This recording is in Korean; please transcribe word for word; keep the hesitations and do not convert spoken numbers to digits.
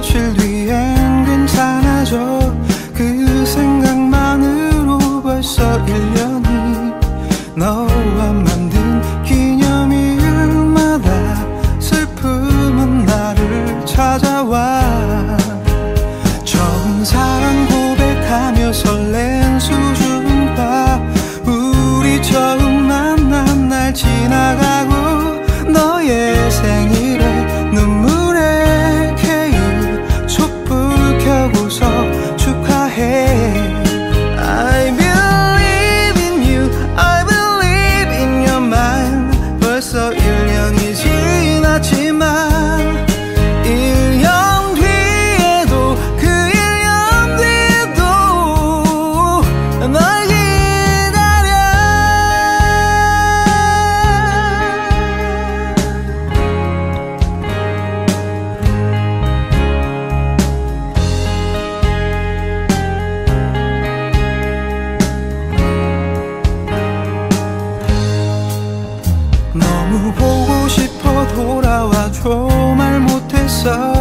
며칠 뒤엔 괜찮아져. 그 생각만으로 벌써 일 년이 너와 만든 기념일마다 슬픔은 나를 찾아와. 처음 사랑 고백하며 설렌 수줍은 우리 처음 만난 날 지나가고 너의 생일에 눈물의 케이크 촛불 켜고서 축하해. I believe in you, I believe in your mind. 벌써 일 년이 지났지만 일 년 뒤에도 그 일 년 뒤에도 널 너무 보고 싶어 돌아와줘. 말 못했어